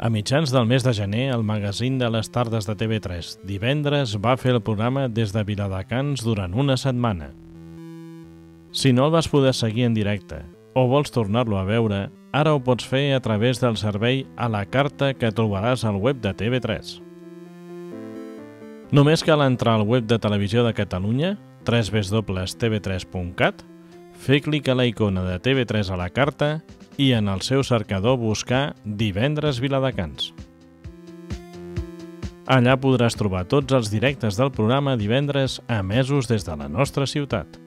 A mitjans del mes de gener, el magazín de les tardes de TV3 Divendres va fer el programa des de Viladecans durant una setmana. Si no el vas poder seguir en directe o vols tornar-lo a veure, ara ho pots fer a través del servei a la carta que trobaràs al web de TV3. Només cal entrar al web de Televisió de Catalunya, www.tv3.cat, fer clic a la icona de TV3 a la carta i en el seu cercador buscar Divendres Viladecans. Allà podràs trobar tots els directes del programa Divendres emesos des de la nostra ciutat.